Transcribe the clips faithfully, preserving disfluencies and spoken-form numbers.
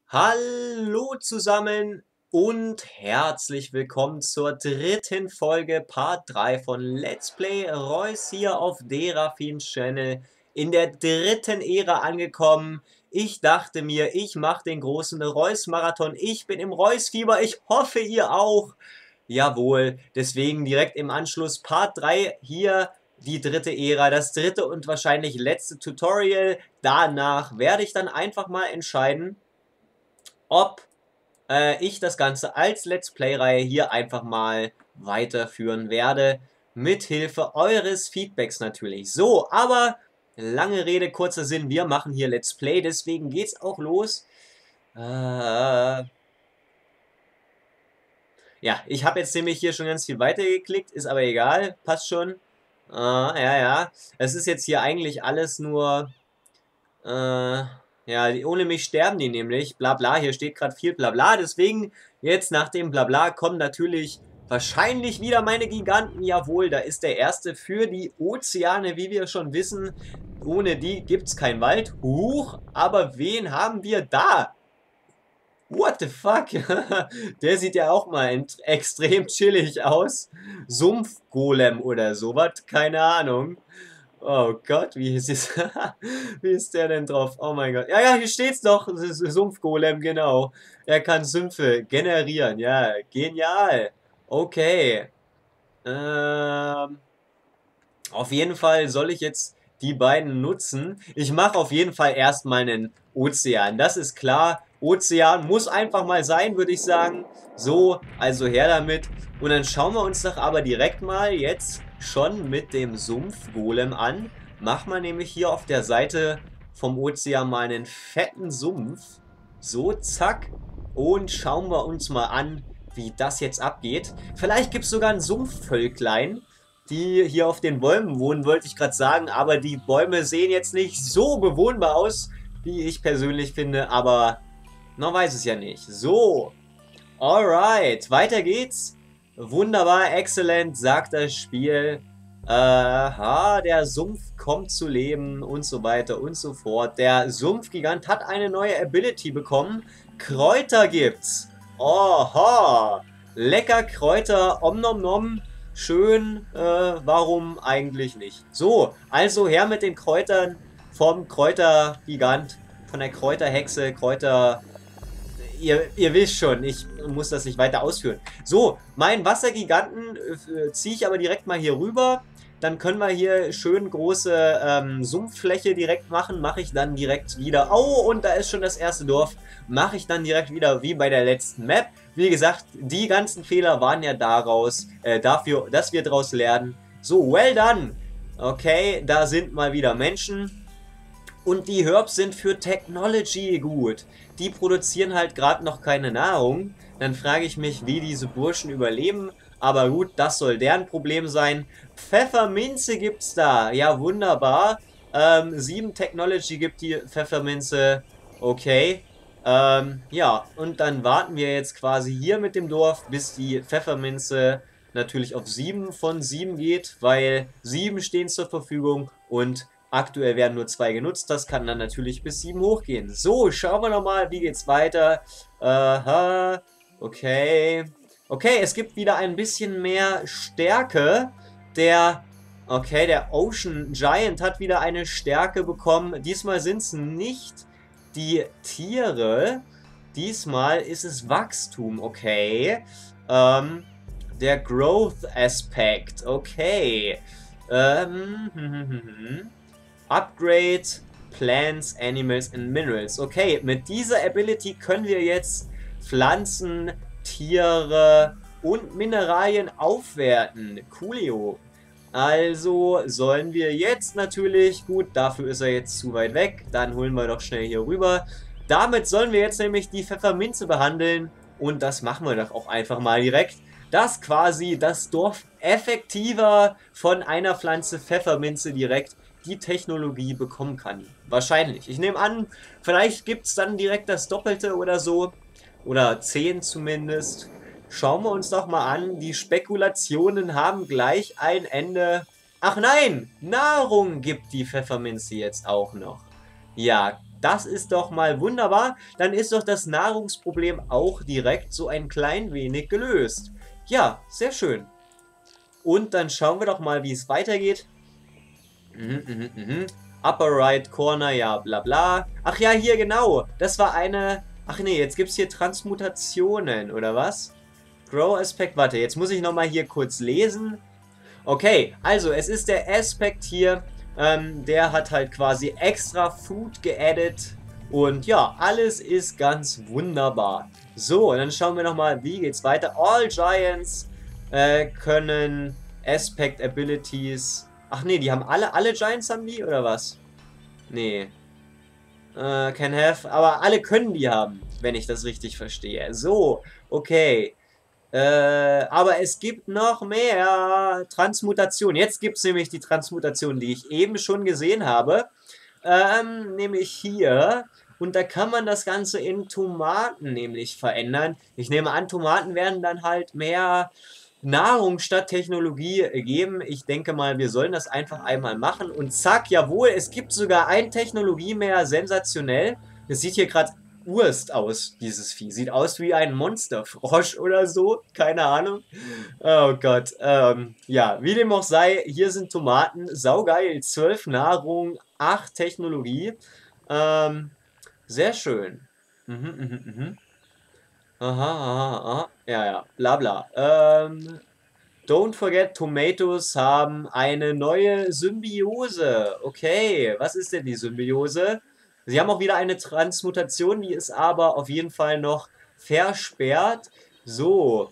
Hallo zusammen und herzlich willkommen zur dritten Folge Part drei von Let's Play Reus hier auf Derafins Channel. In der dritten Ära angekommen. Ich dachte mir, ich mache den großen Reus-Marathon. Ich bin im Reus-Fieber. Ich hoffe, ihr auch. Jawohl, deswegen direkt im Anschluss Part drei hier die dritte Ära, das dritte und wahrscheinlich letzte Tutorial. Danach werde ich dann einfach mal entscheiden, ob äh, ich das Ganze als Let's Play-Reihe hier einfach mal weiterführen werde. Mithilfe eures Feedbacks natürlich. So, aber lange Rede, kurzer Sinn, wir machen hier Let's Play, deswegen geht's auch los. Äh, ja, ich habe jetzt nämlich hier schon ganz viel weitergeklickt, ist aber egal, passt schon. Äh, ja, ja, es ist jetzt hier eigentlich alles nur... Äh, ja, die, ohne mich sterben die nämlich. Blabla, hier steht gerade viel Blabla. Deswegen, jetzt nach dem Blabla kommen natürlich wahrscheinlich wieder meine Giganten. Jawohl, da ist der erste für die Ozeane, wie wir schon wissen. Ohne die gibt es kein Wald. Huch, aber wen haben wir da? What the fuck? Der sieht ja auch mal extrem chillig aus. Sumpfgolem oder sowas, keine Ahnung. Oh Gott, wie ist es? Wie ist der denn drauf? Oh mein Gott. Ja, ja, hier steht's doch. Das ist Sumpfgolem, genau. Er kann Sümpfe generieren. Ja, genial. Okay. Ähm, auf jeden Fall soll ich jetzt die beiden nutzen. Ich mache auf jeden Fall erstmal einen Ozean. Das ist klar. Ozean muss einfach mal sein, würde ich sagen. So, also her damit. Und dann schauen wir uns doch aber direkt mal jetzt schon mit dem Sumpfgolem an. Machen wir nämlich hier auf der Seite vom Ozean mal einen fetten Sumpf. So, zack. Und schauen wir uns mal an, wie das jetzt abgeht. Vielleicht gibt es sogar ein Sumpfvölklein, die hier auf den Bäumen wohnen, wollte ich gerade sagen. Aber die Bäume sehen jetzt nicht so bewohnbar aus, wie ich persönlich finde. Aber man weiß es ja nicht. So, alright, weiter geht's. Wunderbar, exzellent, sagt das Spiel. Aha, der Sumpf kommt zu leben und so weiter und so fort. Der Sumpfgigant hat eine neue Ability bekommen. Kräuter gibt's. Oha, lecker Kräuter, om nom nom. Schön, äh, warum eigentlich nicht? So, also her mit den Kräutern vom Kräutergigant, von der Kräuterhexe, Kräuter... Ihr, ihr wisst schon, ich muss das nicht weiter ausführen. So, meinen Wassergiganten äh, ziehe ich aber direkt mal hier rüber. Dann können wir hier schön große ähm, Sumpffläche direkt machen. Mache ich dann direkt wieder. Oh, und da ist schon das erste Dorf. Mache ich dann direkt wieder wie bei der letzten Map. Wie gesagt, die ganzen Fehler waren ja daraus, äh, dafür, dass wir daraus lernen. So, well done. Okay, da sind mal wieder Menschen. Und die Herbs sind für Technology gut. Die produzieren halt gerade noch keine Nahrung. Dann frage ich mich, wie diese Burschen überleben. Aber gut, das soll deren Problem sein. Pfefferminze gibt's da. Ja, wunderbar. Ähm, sieben Technology gibt die Pfefferminze. Okay. Ähm, ja, und dann warten wir jetzt quasi hier mit dem Dorf, bis die Pfefferminze natürlich auf sieben von sieben geht. Weil sieben stehen zur Verfügung und... aktuell werden nur zwei genutzt, das kann dann natürlich bis sieben hochgehen. So, schauen wir nochmal, wie geht's weiter. Aha, okay. Okay, es gibt wieder ein bisschen mehr Stärke. Der, okay, der Ocean Giant hat wieder eine Stärke bekommen. Diesmal sind es nicht die Tiere. Diesmal ist es Wachstum, okay. Ähm, der Growth Aspekt, okay. Ähm, hm, hm, hm, hm. Upgrade Plants, Animals and Minerals. Okay, mit dieser Ability können wir jetzt Pflanzen, Tiere und Mineralien aufwerten. Coolio. Also sollen wir jetzt natürlich, gut, dafür ist er jetzt zu weit weg, dann holen wir doch schnell hier rüber. Damit sollen wir jetzt nämlich die Pfefferminze behandeln und das machen wir doch auch einfach mal direkt, dass quasi das Dorf effektiver von einer Pflanze Pfefferminze direkt die Technologie bekommen kann. Wahrscheinlich. Ich nehme an, vielleicht gibt es dann direkt das Doppelte oder so. Oder zehn zumindest. Schauen wir uns doch mal an. Die Spekulationen haben gleich ein Ende. Ach nein! Nahrung gibt die Pfefferminze jetzt auch noch. Ja, Das ist doch mal wunderbar. Dann ist doch das Nahrungsproblem auch direkt so ein klein wenig gelöst. Ja, sehr schön. Und dann schauen wir doch mal, wie es weitergeht. Mhm, mhm, mhm. Upper right corner, ja, bla bla. Ach ja, hier genau. Das war eine... Ach nee, jetzt gibt es hier Transmutationen, oder was? Grow Aspect, warte, jetzt muss ich nochmal hier kurz lesen. Okay, also es ist der Aspect hier, ähm, der hat halt quasi extra Food geaddet. Und ja, alles ist ganz wunderbar. So, und dann schauen wir nochmal, wie geht's weiter. All Giants äh, können Aspect Abilities... Ach nee, die haben alle, alle Giants haben die, oder was? Nee. Äh, can have, aber alle können die haben, wenn ich das richtig verstehe. So, okay. Äh, aber es gibt noch mehr Transmutation. Jetzt gibt es nämlich die Transmutation, die ich eben schon gesehen habe. Ähm, nämlich hier. Und da kann man das Ganze in Tomaten nämlich verändern. Ich nehme an, Tomaten werden dann halt mehr Nahrung statt Technologie geben. Ich denke mal, wir sollen das einfach einmal machen. Und zack, jawohl, es gibt sogar ein Technologie mehr. Sensationell. Es sieht hier gerade Wurst aus, dieses Vieh. Sieht aus wie ein Monsterfrosch oder so. Keine Ahnung. Oh Gott. Ähm, ja, wie dem auch sei, hier sind Tomaten. Saugeil. zwölf Nahrung, acht Technologie. Ähm, sehr schön. Mhm, mhm, mhm. Aha, aha, aha. Ja, ja. Bla, bla. Ähm, don't forget, Tomatoes haben eine neue Symbiose. Okay, was ist denn die Symbiose? Sie haben auch wieder eine Transmutation, die ist aber auf jeden Fall noch versperrt. So.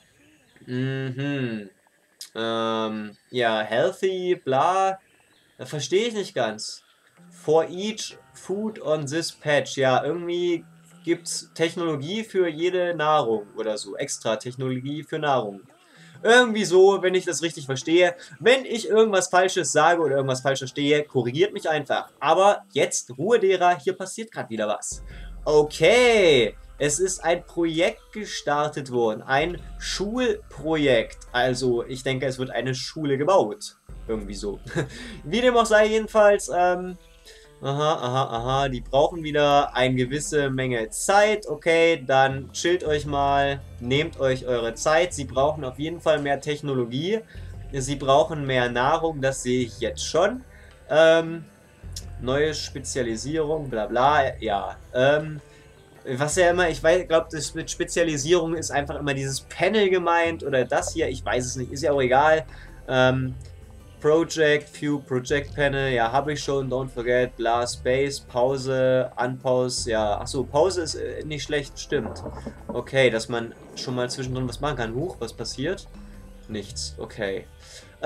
Mhm. Ähm, ja, healthy, bla. Da verstehe ich nicht ganz. For each food on this patch. Ja, irgendwie gibt es Technologie für jede Nahrung oder so. Extra Technologie für Nahrung. Irgendwie so, wenn ich das richtig verstehe. Wenn ich irgendwas Falsches sage oder irgendwas falsch verstehe, korrigiert mich einfach. Aber jetzt, Ruhe derer, hier passiert gerade wieder was. Okay, es ist ein Projekt gestartet worden. Ein Schulprojekt. Also, ich denke, es wird eine Schule gebaut. Irgendwie so. Wie dem auch sei, jedenfalls, ähm... Aha, aha, aha, die brauchen wieder eine gewisse Menge Zeit. Okay, dann chillt euch mal, nehmt euch eure Zeit. Sie brauchen auf jeden Fall mehr Technologie. Sie brauchen mehr Nahrung, das sehe ich jetzt schon. Ähm, neue Spezialisierung, bla bla, ja. Ähm, was ja immer, ich glaube, das mit Spezialisierung ist einfach immer dieses Panel gemeint oder das hier, ich weiß es nicht, ist ja auch egal. Ähm, Project, View, Project Panel, ja, habe ich schon, don't forget, bla, Space, Pause, Unpause, ja, achso, Pause ist äh, nicht schlecht, stimmt. Okay, dass man schon mal zwischendrin was machen kann. Huch, was passiert? Nichts, okay. Äh,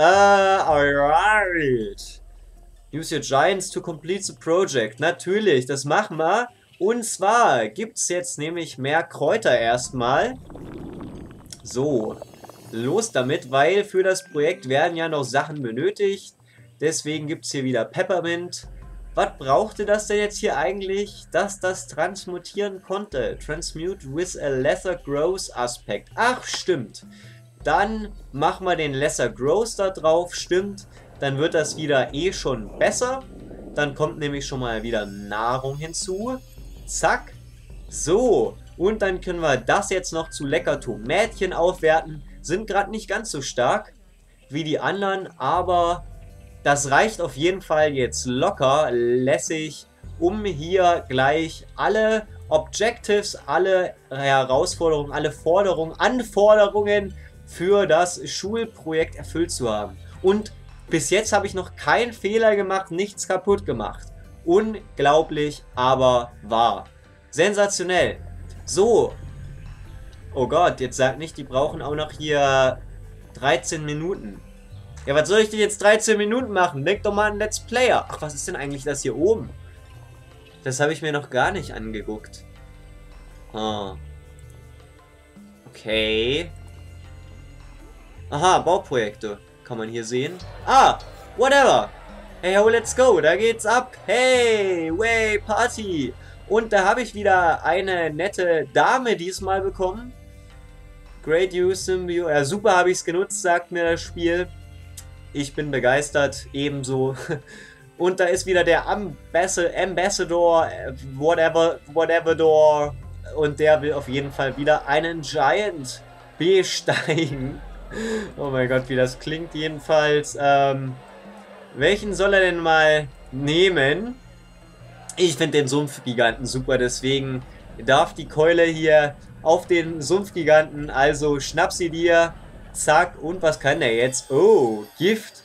alright. Use your Giants to complete the project. Natürlich, das machen wir. Und zwar gibt es jetzt nämlich mehr Kräuter erstmal. So. Los damit, weil für das Projekt werden ja noch Sachen benötigt. Deswegen gibt es hier wieder Peppermint. Was brauchte das denn jetzt hier eigentlich, dass das transmutieren konnte? Transmute with a lesser growth aspect. Ach, stimmt. Dann machen wir den lesser growth da drauf. Stimmt. Dann wird das wieder eh schon besser. Dann kommt nämlich schon mal wieder Nahrung hinzu. Zack. So. Und dann können wir das jetzt noch zu lecker Tomätchen aufwerten. Sind gerade nicht ganz so stark wie die anderen, aber das reicht auf jeden Fall jetzt locker lässig, um hier gleich alle Objectives, alle Herausforderungen, alle Forderungen, Anforderungen für das Schulprojekt erfüllt zu haben. Und bis jetzt habe ich noch keinen Fehler gemacht, nichts kaputt gemacht. Unglaublich, aber wahr. Sensationell. So. Oh Gott, jetzt sagt nicht, die brauchen auch noch hier dreizehn Minuten. Ja, was soll ich denn jetzt dreizehn Minuten machen? Denk doch mal an Let's Player. Ach, was ist denn eigentlich das hier oben? Das habe ich mir noch gar nicht angeguckt. Oh. Okay. Aha, Bauprojekte. Kann man hier sehen. Ah, whatever. Hey, ho, let's go. Da geht's ab. Hey, way, Party. Und da habe ich wieder eine nette Dame diesmal bekommen. Great Use Symbio. Ja, super habe ich es genutzt, sagt mir das Spiel. Ich bin begeistert, ebenso. Und da ist wieder der Ambassador, Ambassador, whatever, whatever door. Und der will auf jeden Fall wieder einen Giant besteigen. Oh mein Gott, wie das klingt jedenfalls. Ähm, welchen soll er denn mal nehmen? Ich finde den Sumpfgiganten super, deswegen darf die Keule hier auf den Sumpfgiganten. Also schnapp sie dir. Zack. Und was kann der jetzt? Oh, Gift.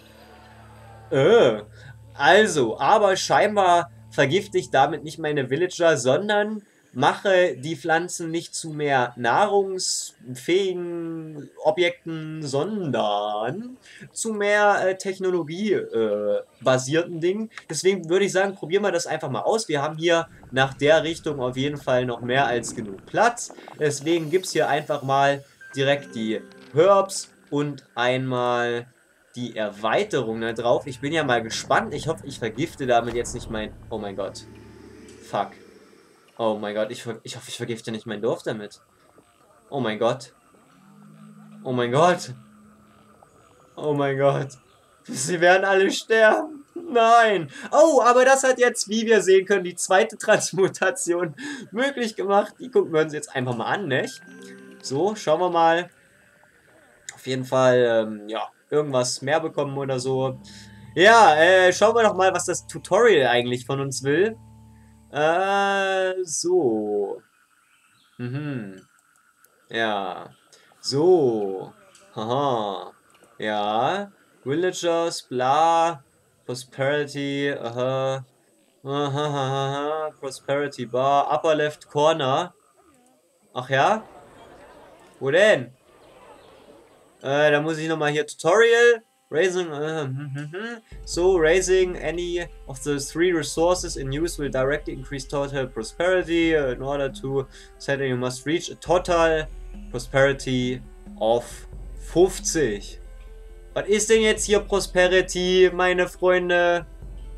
Äh. Also, aber scheinbar vergifte ich damit nicht meine Villager, sondern mache die Pflanzen nicht zu mehr nahrungsfähigen Objekten, sondern zu mehr äh, technologiebasierten äh, Dingen. Deswegen würde ich sagen, probieren wir das einfach mal aus. Wir haben hier nach der Richtung auf jeden Fall noch mehr als genug Platz. Deswegen gibt es hier einfach mal direkt die Herbs und einmal die Erweiterung da drauf. Ich bin ja mal gespannt. Ich hoffe, ich vergifte damit jetzt nicht mein... Oh mein Gott. Fuck. Oh mein Gott. Ich, ich hoffe, ich vergifte nicht mein Dorf damit. Oh mein Gott. Oh mein Gott. Oh mein Gott. Sie werden alle sterben. Nein. Oh, aber das hat jetzt, wie wir sehen können, die zweite Transmutation möglich gemacht. Die gucken wir uns jetzt einfach mal an, nicht? So, schauen wir mal. Auf jeden Fall, ähm, ja, irgendwas mehr bekommen oder so. Ja, äh, schauen wir doch mal, was das Tutorial eigentlich von uns will. Äh, so. Mhm. Ja. So. Haha. Ja. Villagers, bla. Prosperity, aha. Aha, Prosperity Bar. Upper left corner. Ach ja? Wo denn? Äh, da muss ich nochmal hier Tutorial. Raising, uh, hm, hm, hm. So, raising any of the three resources in use will directly increase total prosperity. In order to set it, you must reach a total prosperity of fünfzig. Was ist denn jetzt hier Prosperity, meine Freunde?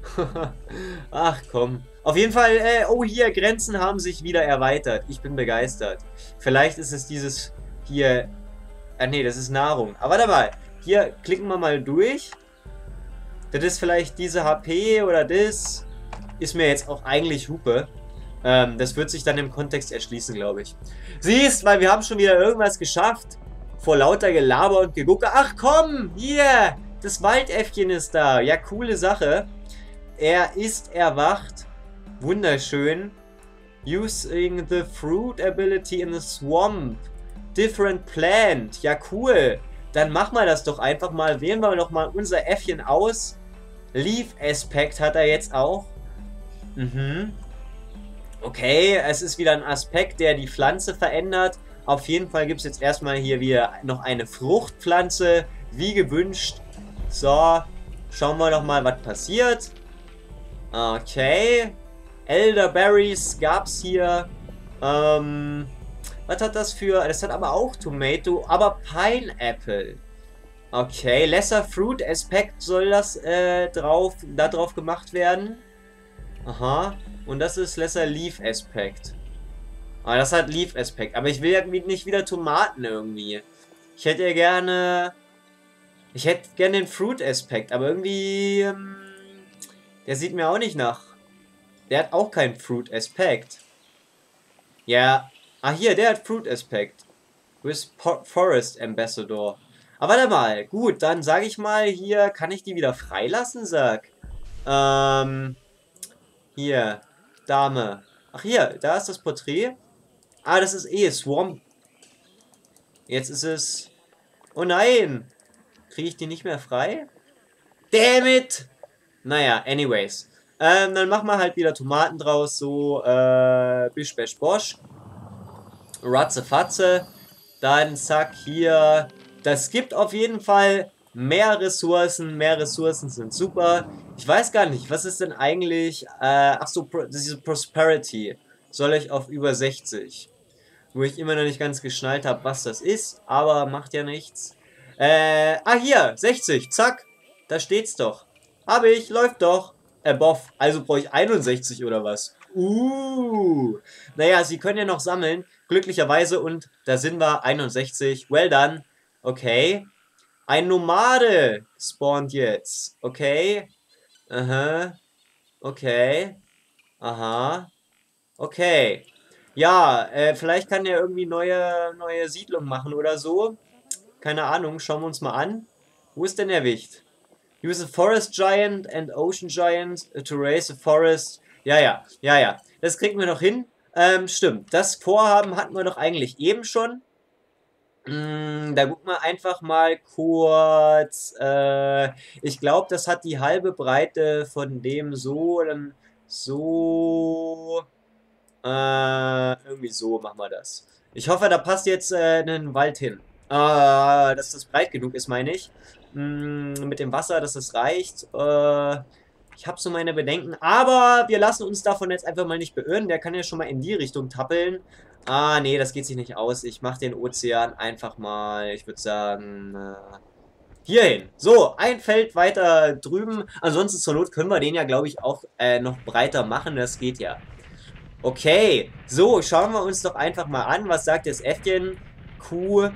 Ach komm. Auf jeden Fall, äh, oh hier, Grenzen haben sich wieder erweitert. Ich bin begeistert. Vielleicht ist es dieses hier... Ah ne, das ist Nahrung. Aber warte mal. Hier klicken wir mal durch. Das ist vielleicht diese H P oder das. Ist mir jetzt auch eigentlich Hupe. Ähm, das wird sich dann im Kontext erschließen, glaube ich. Siehst, weil wir haben schon wieder irgendwas geschafft. Vor lauter Gelaber und Gegucke. Ach komm, hier. Das Waldäffchen ist da. Ja, coole Sache. Er ist erwacht. Wunderschön. Using the fruit ability in the swamp. Different plant. Ja, cool. Dann machen wir das doch einfach mal. Wählen wir doch mal unser Äffchen aus. Leaf Aspect hat er jetzt auch. Mhm. Okay, es ist wieder ein Aspekt, der die Pflanze verändert. Auf jeden Fall gibt es jetzt erstmal hier wieder noch eine Fruchtpflanze. Wie gewünscht. So, schauen wir doch mal, was passiert. Okay. Elderberries gab es hier. Ähm... Was hat das für... Das hat aber auch Tomato, aber Pineapple. Okay, Lesser Fruit Aspekt soll das äh, drauf, da drauf gemacht werden. Aha. Und das ist Lesser Leaf Aspekt. Ah, das hat Leaf Aspekt. Aber ich will ja nicht wieder Tomaten irgendwie. Ich hätte ja gerne... Ich hätte gerne den Fruit Aspekt, aber irgendwie... Ähm, der sieht mir auch nicht nach. Der hat auch keinen Fruit Aspekt. Ja... Ah, hier, der hat Fruit Aspekt. With Forest Ambassador. Aber warte mal. Gut, dann sage ich mal hier, kann ich die wieder freilassen, sag? Ähm, hier, Dame. Ach, hier, da ist das Porträt. Ah, das ist eh Swamp. Jetzt ist es... Oh nein! Kriege ich die nicht mehr frei? Damn it! Naja, anyways. Ähm, dann machen wir halt wieder Tomaten draus. So, äh, Bisch, Bash, Bosch. Ratzefatze, dann zack, hier, das gibt auf jeden Fall mehr Ressourcen, mehr Ressourcen sind super. Ich weiß gar nicht, was ist denn eigentlich, äh, ach so, diese Prosperity soll ich auf über sechzig, wo ich immer noch nicht ganz geschnallt habe, was das ist, aber macht ja nichts. Äh, ah hier, sechzig, zack, da steht's doch. Habe ich, läuft doch. Äh, boff, also brauche ich einundsechzig oder was? Uh, naja, sie können ja noch sammeln, glücklicherweise, und da sind wir, einundsechzig, well done, okay. Ein Nomade spawnt jetzt, okay. Aha. Okay. Aha. Okay. Ja, äh, vielleicht kann er irgendwie neue, neue Siedlung machen oder so. Keine Ahnung, schauen wir uns mal an. Wo ist denn der Wicht? Use a forest giant and ocean giant to raise a forest. Ja, ja, ja, ja. Das kriegen wir noch hin. Ähm, stimmt. Das Vorhaben hatten wir doch eigentlich eben schon. Mm, da gucken wir einfach mal kurz. Äh, ich glaube, das hat die halbe Breite von dem so, dann so. Äh, irgendwie so machen wir das. Ich hoffe, da passt jetzt äh, ein Wald hin. Äh, dass das breit genug ist, meine ich. Mm, mit dem Wasser, dass das reicht. Äh, ich habe so meine Bedenken. Aber wir lassen uns davon jetzt einfach mal nicht beirren. Der kann ja schon mal in die Richtung tappeln. Ah, nee, das geht sich nicht aus. Ich mache den Ozean einfach mal, ich würde sagen, äh, hierhin. So, ein Feld weiter drüben. Ansonsten zur Not können wir den ja, glaube ich, auch äh, noch breiter machen. Das geht ja. Okay, so, schauen wir uns doch einfach mal an. Was sagt das Äffchen? Kuh.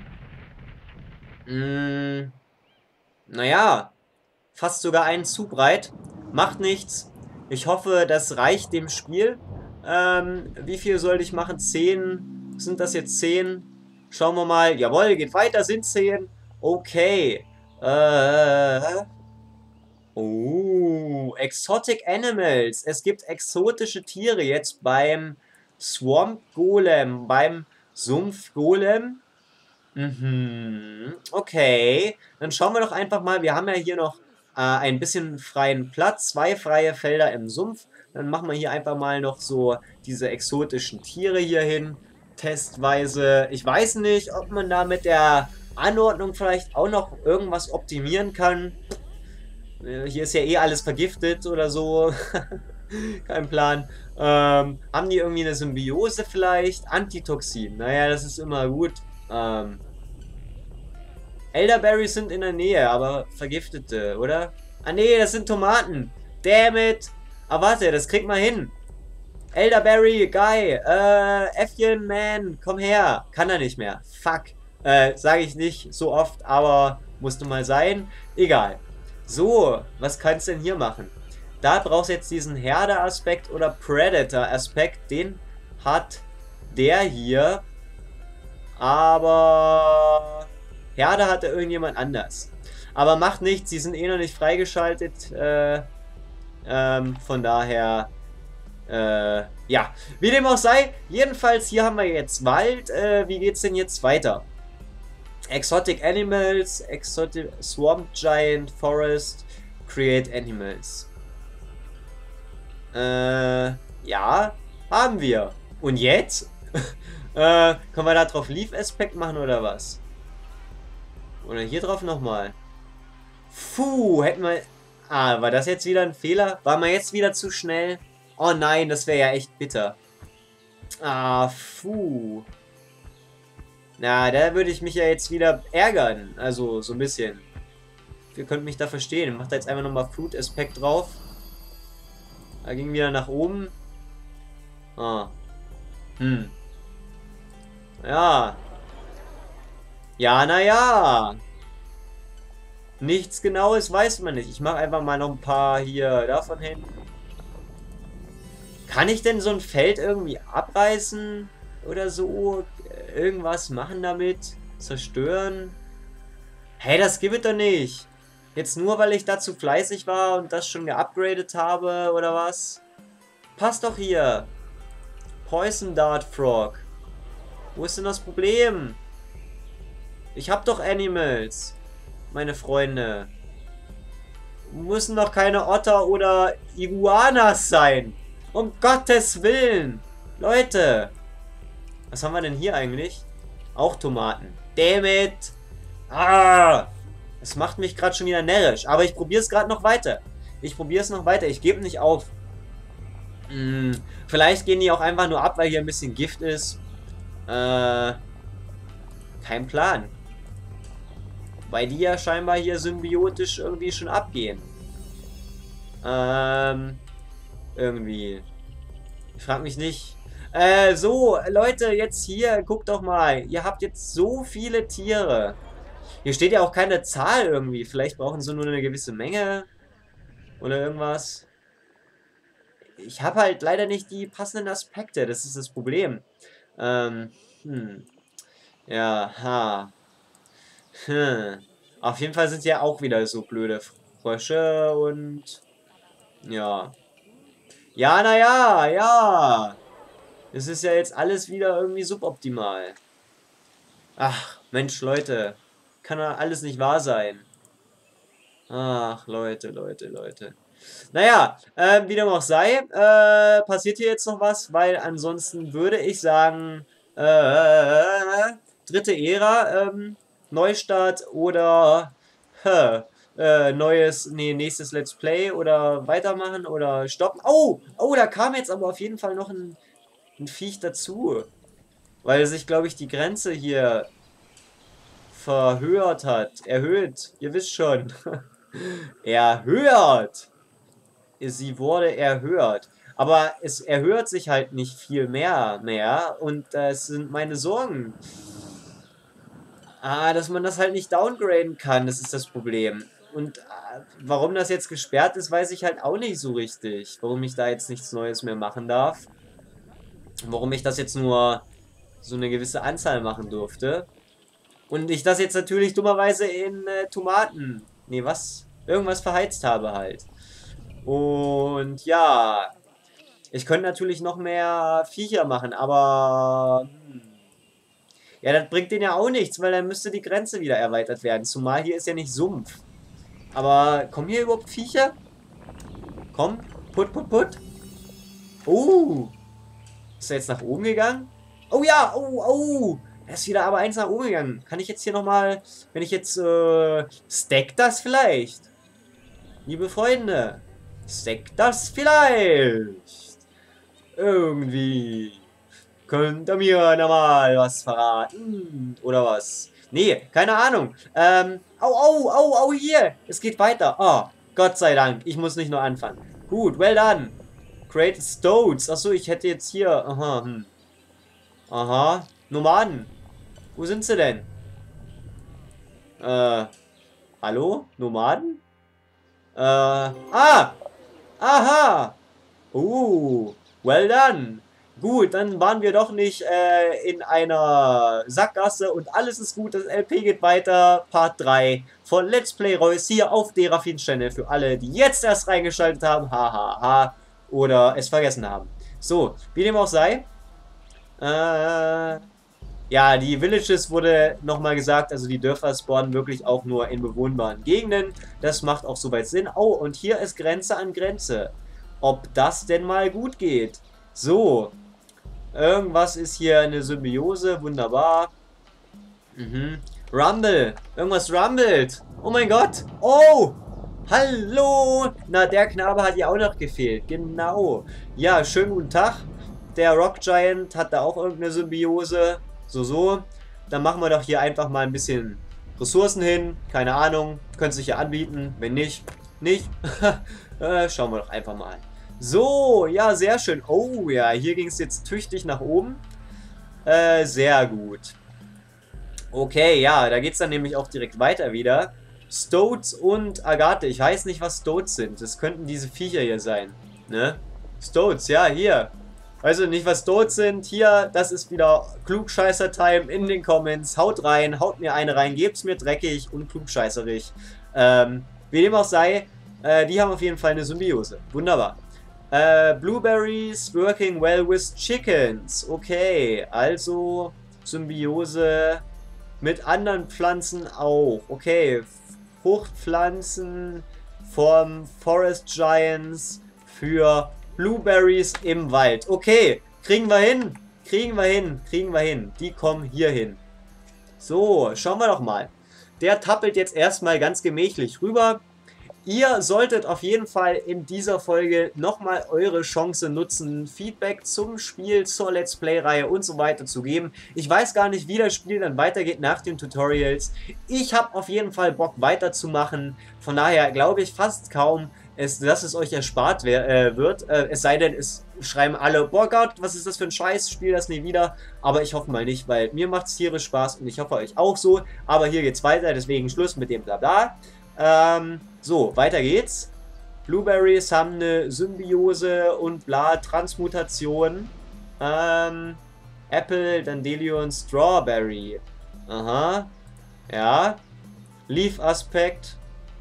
Hm, naja, fast sogar einen zu breit. Macht nichts. Ich hoffe, das reicht dem Spiel. Ähm, wie viel sollte ich machen? Zehn? Sind das jetzt zehn? Schauen wir mal. Jawohl, geht weiter, sind zehn. Okay. Äh. Oh, Exotic Animals. Es gibt exotische Tiere jetzt beim Swamp Golem, beim Sumpf Golem. Mhm, okay. Dann schauen wir doch einfach mal. Wir haben ja hier noch äh, ein bisschen freien Platz, zwei freie Felder im Sumpf. Dann machen wir hier einfach mal noch so diese exotischen Tiere hier hin. Testweise. Ich weiß nicht, ob man da mit der Anordnung vielleicht auch noch irgendwas optimieren kann. Äh, Hier ist ja eh alles vergiftet oder so. Kein Plan. Ähm, haben die irgendwie eine Symbiose vielleicht? Antitoxin. Naja, das ist immer gut. Ähm, Elderberries sind in der Nähe, aber vergiftete, oder? Ah nee, das sind Tomaten. Damn it. Ah warte, das kriegt man hin. Elderberry, Guy, äh, Äffchen, Man, komm her. Kann er nicht mehr. Fuck. Äh, sage ich nicht so oft, aber musste mal sein. Egal. So, was kannst du denn hier machen? Da brauchst du jetzt diesen Herde-Aspekt oder Predator-Aspekt. Den hat der hier. Aber Herde hatte irgendjemand anders. Aber macht nichts, sie sind eh noch nicht freigeschaltet. Äh, ähm, von daher... Äh, ja, wie dem auch sei, jedenfalls hier haben wir jetzt Wald. Äh, wie geht's denn jetzt weiter? Exotic Animals, Exotic Swamp Giant, Forest, Create Animals. Äh, ja, haben wir. Und jetzt? äh, können wir da drauf Leaf-Aspekt machen oder was? Oder hier drauf nochmal. Puh, hätten wir... Ah, war das jetzt wieder ein Fehler? War man jetzt wieder zu schnell? Oh nein, das wäre ja echt bitter. Ah, puh. Na, da würde ich mich ja jetzt wieder ärgern. Also, so ein bisschen. Ihr könnt mich da verstehen. Macht da jetzt einfach nochmal Fruit-Aspekt drauf. Da ging wieder nach oben. Ah. Hm. Ja. Ja, naja. Nichts Genaues weiß man nicht. Ich mache einfach mal noch ein paar hier davon hin. Kann ich denn so ein Feld irgendwie abreißen? Oder so? Irgendwas machen damit? Zerstören? Hey, das gibt es doch nicht. Jetzt nur, weil ich dazu fleißig war und das schon geupgradet habe, oder was? Passt doch hier. Poison Dart Frog. Wo ist denn das Problem? Ich hab doch Animals. Meine Freunde. Müssen doch keine Otter oder Iguanas sein. Um Gottes Willen. Leute. Was haben wir denn hier eigentlich? Auch Tomaten. Damn it. Ah. Das macht mich gerade schon wieder närrisch. Aber ich probiere es gerade noch weiter. Ich probiere es noch weiter. Ich gebe nicht auf. Hm, vielleicht gehen die auch einfach nur ab, weil hier ein bisschen Gift ist. Äh, kein Plan. Weil die ja scheinbar hier symbiotisch irgendwie schon abgehen. Ähm, irgendwie. Ich frage mich nicht. Äh, so, Leute, jetzt hier, guckt doch mal. Ihr habt jetzt so viele Tiere. Hier steht ja auch keine Zahl irgendwie. Vielleicht brauchen sie nur eine gewisse Menge. Oder irgendwas. Ich habe halt leider nicht die passenden Aspekte, das ist das Problem. Ähm, hm. Ja, ha. Hm. Auf jeden Fall sind ja auch wieder so blöde Frösche und... Ja. Ja, naja, ja. Es ist ja jetzt alles wieder irgendwie suboptimal. Ach, Mensch, Leute. Kann ja alles nicht wahr sein. Ach, Leute, Leute, Leute. Naja, äh, wie dem auch sei, äh, passiert hier jetzt noch was, weil ansonsten würde ich sagen, äh, dritte Ära, ähm, Neustart oder hä, äh, neues, nee, nächstes Let's Play oder weitermachen oder stoppen. Oh, oh, da kam jetzt aber auf jeden Fall noch ein, ein Viech dazu, weil sich, glaube ich, die Grenze hier verhöhert hat. Erhöht, ihr wisst schon. Erhöht! Sie wurde erhöht. Aber es erhöht sich halt nicht viel mehr mehr. Und das sind meine Sorgen. Ah, dass man das halt nicht downgraden kann, das ist das Problem. Und äh, warum das jetzt gesperrt ist, weiß ich halt auch nicht so richtig. Warum ich da jetzt nichts Neues mehr machen darf. Warum ich das jetzt nur so eine gewisse Anzahl machen durfte. Und ich das jetzt natürlich dummerweise in äh, Tomaten, nee, was? Irgendwas verheizt habe halt. Und ja, ich könnte natürlich noch mehr Viecher machen, aber hm, ja, das bringt denen ja auch nichts, weil dann müsste die Grenze wieder erweitert werden. Zumal hier ist ja nicht Sumpf. Aber kommen hier überhaupt Viecher? Komm, put, put, put. Oh, ist er jetzt nach oben gegangen? Oh ja, oh, oh. Er ist wieder aber eins nach oben gegangen. Kann ich jetzt hier nochmal, wenn ich jetzt, äh, stack das vielleicht? Liebe Freunde, stack das vielleicht? Irgendwie. Könnt ihr mir nochmal was verraten? Oder was? Nee, keine Ahnung. Ähm, au, au, au, au, hier. Es geht weiter. Oh, Gott sei Dank. Ich muss nicht nur anfangen. Gut, well done. Create Stones. Achso, ich hätte jetzt hier... Aha, hm. Aha. Nomaden. Wo sind sie denn? Äh, hallo? Nomaden? Äh, ah! Aha! Uh, well done. Gut, dann waren wir doch nicht äh, in einer Sackgasse und alles ist gut. Das L P geht weiter. Part drei von Let's Play Reus hier auf Derafins Channel. Für alle, die jetzt erst reingeschaltet haben. Hahaha. Ha, ha. Oder es vergessen haben. So, wie dem auch sei. Äh, ja, die Villages wurde nochmal gesagt. Also die Dörfer spawnen wirklich auch nur in bewohnbaren Gegenden. Das macht auch soweit Sinn. Oh, und hier ist Grenze an Grenze. Ob das denn mal gut geht. So. Irgendwas ist hier eine Symbiose. Wunderbar. Mhm. Rumble. Irgendwas rumbelt. Oh mein Gott. Oh. Hallo. Na, der Knabe hat ja auch noch gefehlt. Genau. Ja, schönen guten Tag. Der Rock Giant hat da auch irgendeine Symbiose. So, so. Dann machen wir doch hier einfach mal ein bisschen Ressourcen hin. Keine Ahnung. Könnte sich ja anbieten. Wenn nicht, nicht. äh, schauen wir doch einfach mal. So, ja, sehr schön. Oh ja, hier ging es jetzt tüchtig nach oben. Äh, sehr gut. Okay, ja, da geht es dann nämlich auch direkt weiter wieder. Stoats und Agathe. Ich weiß nicht, was Stoats sind. Das könnten diese Viecher hier sein. Ne? Stoats, ja, hier. Also nicht, was Stoats sind. Hier, das ist wieder Klugscheißer-Time in den Comments. Haut rein, haut mir eine rein, gebt's mir dreckig und klugscheißerig. Ähm, wie dem auch sei, äh, die haben auf jeden Fall eine Symbiose. Wunderbar. Uh, blueberries working well with chickens. Okay, also Symbiose mit anderen Pflanzen auch. Okay, Fruchtpflanzen vom Forest Giants für Blueberries im Wald. Okay, kriegen wir hin. Kriegen wir hin. Kriegen wir hin. Die kommen hier hin. So, schauen wir doch mal. Der tappelt jetzt erstmal ganz gemächlich rüber. Ihr solltet auf jeden Fall in dieser Folge nochmal eure Chance nutzen, Feedback zum Spiel, zur Let's Play-Reihe und so weiter zu geben. Ich weiß gar nicht, wie das Spiel dann weitergeht nach den Tutorials. Ich habe auf jeden Fall Bock weiterzumachen. Von daher glaube ich fast kaum, es, dass es euch erspart wer, äh, wird. Äh, es sei denn, es schreiben alle, boah Gott, was ist das für ein Scheiß, spiel das nie wieder. Aber ich hoffe mal nicht, weil mir macht es tierisch Spaß und ich hoffe euch auch so. Aber hier geht's weiter, deswegen Schluss mit dem Blabla. Ähm... So, weiter geht's. Blueberries haben eine Symbiose und bla, Transmutation. Ähm, Apple, Dandelion, Strawberry. Aha. Ja. Leaf-Aspekt.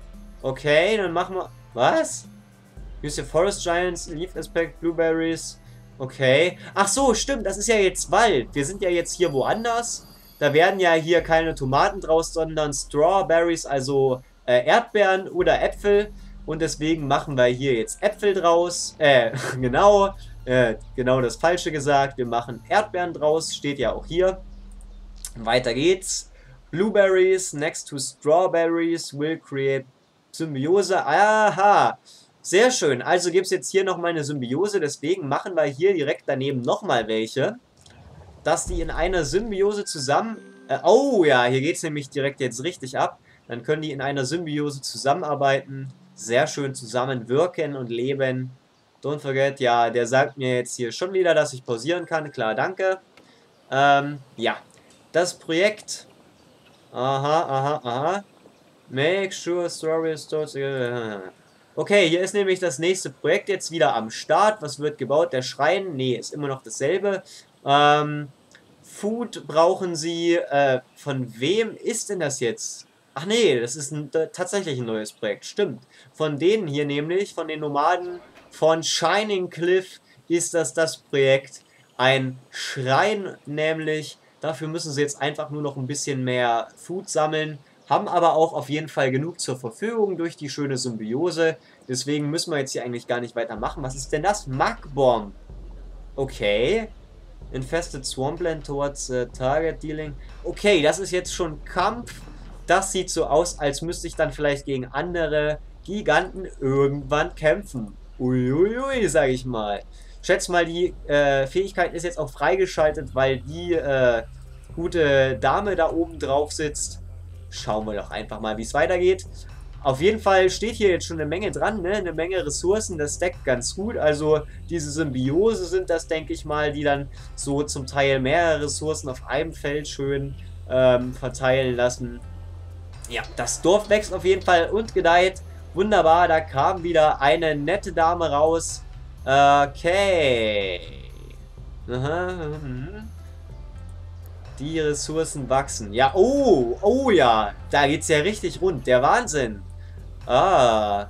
Okay, dann machen wir... Was? Use the Forest Giants, Leaf-Aspekt, Blueberries. Okay. Ach so, stimmt, das ist ja jetzt Wald. Wir sind ja jetzt hier woanders. Da werden ja hier keine Tomaten draus, sondern Strawberries, also äh, Erdbeeren oder Äpfel. Und deswegen machen wir hier jetzt Äpfel draus. Äh, genau. Äh, genau das Falsche gesagt. Wir machen Erdbeeren draus. Steht ja auch hier. Weiter geht's. Blueberries next to Strawberries will create Symbiose. Aha. Sehr schön. Also gibt es jetzt hier nochmal eine Symbiose. Deswegen machen wir hier direkt daneben nochmal welche. Dass die in einer Symbiose zusammen... Äh, oh ja, hier geht es nämlich direkt jetzt richtig ab. Dann können die in einer Symbiose zusammenarbeiten. Sehr schön zusammenwirken und leben. Don't forget, ja, der sagt mir jetzt hier schon wieder, dass ich pausieren kann. Klar, danke. Ähm, ja. Das Projekt... Aha, aha, aha. Make sure story starts... Okay, hier ist nämlich das nächste Projekt jetzt wieder am Start. Was wird gebaut? Der Schrein? Nee, ist immer noch dasselbe. Ähm, Food brauchen sie. Äh, von wem ist denn das jetzt? Ach nee, das ist ein, tatsächlich ein neues Projekt. Stimmt. Von denen hier nämlich, von den Nomaden von Shining Cliff, ist das das Projekt. Ein Schrein nämlich. Dafür müssen sie jetzt einfach nur noch ein bisschen mehr Food sammeln. Haben aber auch auf jeden Fall genug zur Verfügung durch die schöne Symbiose. Deswegen müssen wir jetzt hier eigentlich gar nicht weitermachen. Was ist denn das? Mug-Bomb. Okay. Infested Swampland towards uh, Target Dealing. Okay, das ist jetzt schon Kampf. Das sieht so aus, als müsste ich dann vielleicht gegen andere Giganten irgendwann kämpfen. Uiuiui, sage ich mal. Schätz mal, die äh, Fähigkeit ist jetzt auch freigeschaltet, weil die äh, gute Dame da oben drauf sitzt. Schauen wir doch einfach mal, wie es weitergeht. Auf jeden Fall steht hier jetzt schon eine Menge dran, ne? Eine Menge Ressourcen, das deckt ganz gut. Also diese Symbiose sind das, denke ich mal, die dann so zum Teil mehrere Ressourcen auf einem Feld schön ähm, verteilen lassen. Ja, das Dorf wächst auf jeden Fall und gedeiht. Wunderbar, da kam wieder eine nette Dame raus. Okay. Aha. Die Ressourcen wachsen. Ja, oh, oh ja. Da geht's ja richtig rund. Der Wahnsinn. Ah.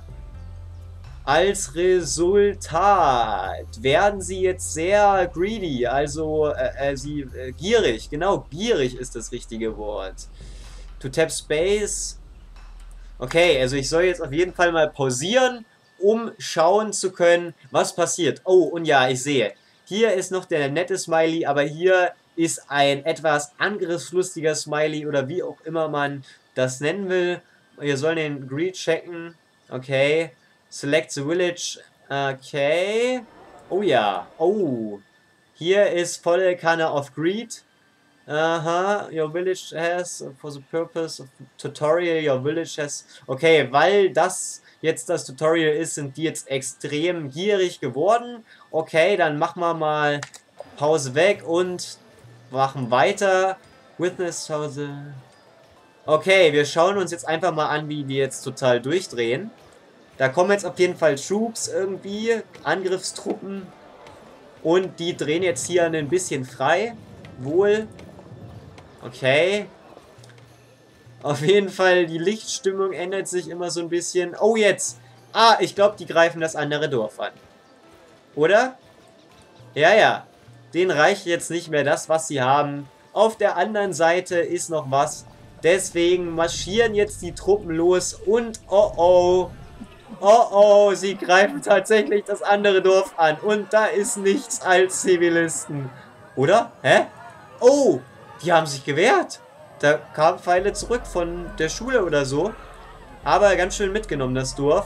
Als Resultat werden sie jetzt sehr greedy. Also, äh, äh, sie äh, gierig. Genau, gierig ist das richtige Wort. To tap space. Okay, also ich soll jetzt auf jeden Fall mal pausieren, um schauen zu können, was passiert. Oh, und ja, ich sehe. Hier ist noch der nette Smiley, aber hier ist ein etwas angriffslustiger Smiley oder wie auch immer man das nennen will. Wir sollen den Greed checken. Okay. Select the Village. Okay. Oh ja. Oh. Hier ist volle Kanne of Greed. Aha. Your village has, for the purpose of tutorial, your village has... Okay, weil das jetzt das Tutorial ist, sind die jetzt extrem gierig geworden. Okay, dann machen wir mal Pause weg und machen weiter. Witness how the... Okay, wir schauen uns jetzt einfach mal an, wie die jetzt total durchdrehen. Da kommen jetzt auf jeden Fall Troops irgendwie, Angriffstruppen. Und die drehen jetzt hier ein bisschen frei. Wohl. Okay. Auf jeden Fall, die Lichtstimmung ändert sich immer so ein bisschen. Oh, jetzt. Ah, ich glaube, die greifen das andere Dorf an. Oder? Ja, ja. Denen reicht jetzt nicht mehr das, was sie haben. Auf der anderen Seite ist noch was. Deswegen marschieren jetzt die Truppen los und oh oh. Oh oh, sie greifen tatsächlich das andere Dorf an. Und da ist nichts als Zivilisten. Oder? Hä? Oh, die haben sich gewehrt. Da kamen Pfeile zurück von der Schule oder so. Aber ganz schön mitgenommen, das Dorf.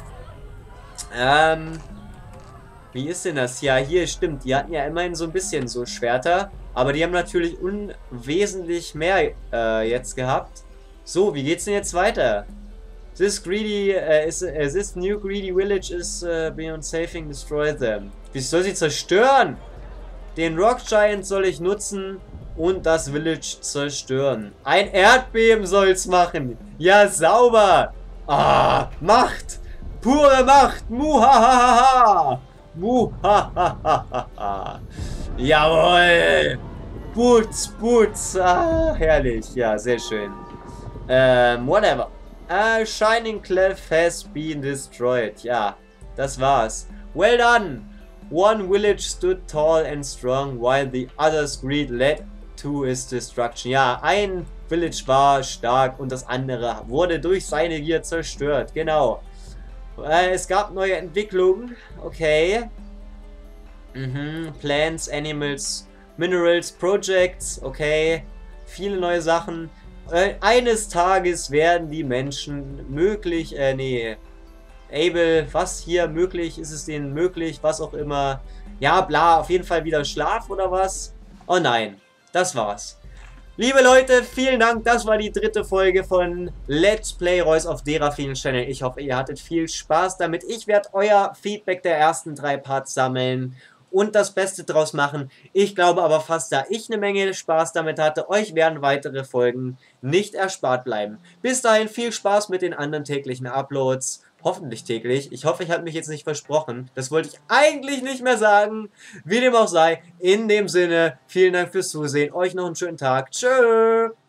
Ähm... Wie ist denn das? Ja, hier stimmt. Die hatten ja immerhin so ein bisschen so Schwerter. Aber die haben natürlich unwesentlich mehr äh, jetzt gehabt. So, wie geht's denn jetzt weiter? This greedy, uh, is, uh, this new greedy village is uh, beyond saving, destroy them. Wie soll sie zerstören? Den Rock Giant soll ich nutzen und das Village zerstören. Ein Erdbeben soll's machen. Ja, sauber. Ah, Macht. Pure Macht! Muhahaha! Muhahaha! Jawohl! Boots, Boots! Ah, herrlich. Ja, sehr schön. Ähm, whatever. A shining cliff has been destroyed. Ja, das war's. Well done! One village stood tall and strong, while the other's greed led to its destruction. Ja, ein Village war stark und das andere wurde durch seine Gier zerstört. Genau. Äh, es gab neue Entwicklungen. Okay. Mhm. Plants, Animals, Minerals, Projects. Okay. Viele neue Sachen. Äh, eines Tages werden die Menschen möglich, äh, nee, able, was hier möglich, ist es denen möglich, was auch immer. Ja, bla, auf jeden Fall wieder Schlaf oder was? Oh nein, das war's. Liebe Leute, vielen Dank, das war die dritte Folge von Let's Play Royce of Derafin Channel. Ich hoffe, ihr hattet viel Spaß damit. Ich werde euer Feedback der ersten drei Parts sammeln und das Beste draus machen. Ich glaube aber fast, da ich eine Menge Spaß damit hatte, euch werden weitere Folgen nicht erspart bleiben. Bis dahin viel Spaß mit den anderen täglichen Uploads. Hoffentlich täglich. Ich hoffe, ich habe mich jetzt nicht versprochen. Das wollte ich eigentlich nicht mehr sagen. Wie dem auch sei, in dem Sinne, vielen Dank fürs Zusehen. Euch noch einen schönen Tag. Tschö.